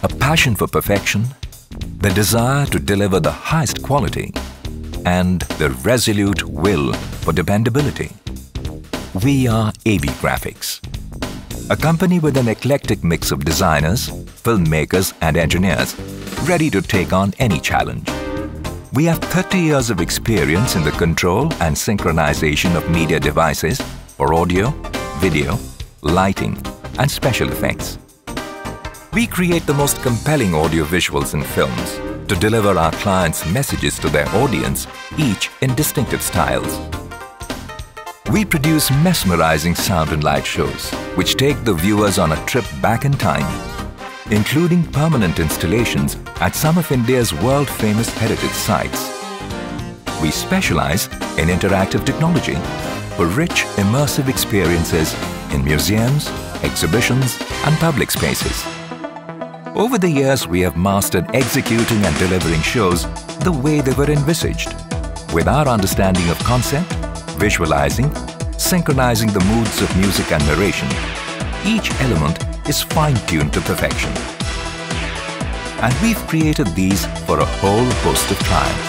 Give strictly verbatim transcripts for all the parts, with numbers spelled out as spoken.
a passion for perfection, the desire to deliver the highest quality, and the resolute will for dependability. We are avgrafix, a company with an eclectic mix of designers, filmmakers and engineers ready to take on any challenge. We have thirty years of experience in the control and synchronization of media devices for audio, video, lighting and special effects. We create the most compelling audio visuals and films to deliver our clients' messages to their audience, each in distinctive styles. We produce mesmerizing sound and light shows, which take the viewers on a trip back in time, including permanent installations at some of India's world-famous heritage sites. We specialize in interactive technology for rich, immersive experiences in museums, exhibitions, and public spaces. Over the years, we have mastered executing and delivering shows the way they were envisaged, with our understanding of concept, visualizing, synchronizing the moods of music and narration. Each element is fine-tuned to perfection. And we've created these for a whole host of clients.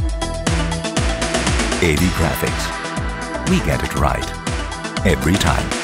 avgrafix. We get it right every time.